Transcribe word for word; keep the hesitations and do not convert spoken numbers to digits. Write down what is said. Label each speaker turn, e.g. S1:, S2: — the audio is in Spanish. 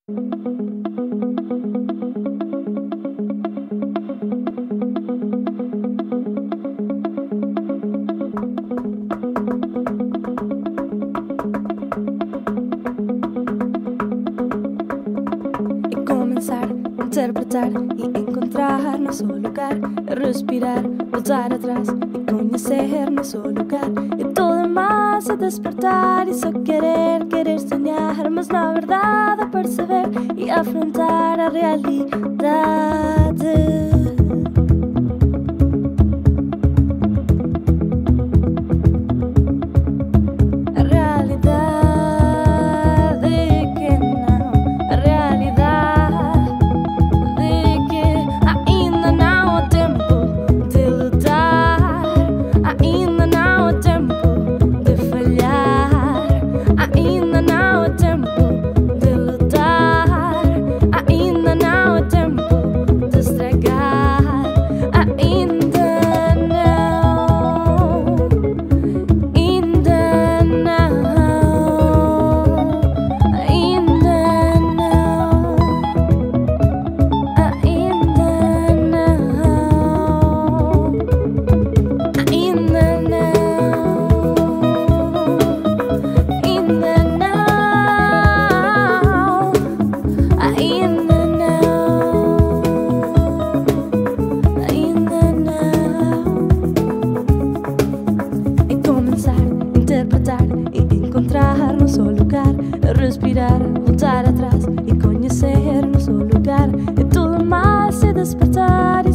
S1: Interpretar y encontrar nuestro lugar, respirar, voltar atrás y conocer nuestro lugar. Y todo demás es despertar y solo querer, querer soñar, más la verdad a perceber y afrontar la realidad. Respirar, voltar atrás y conocer nuestro lugar. Y todo más es despertar y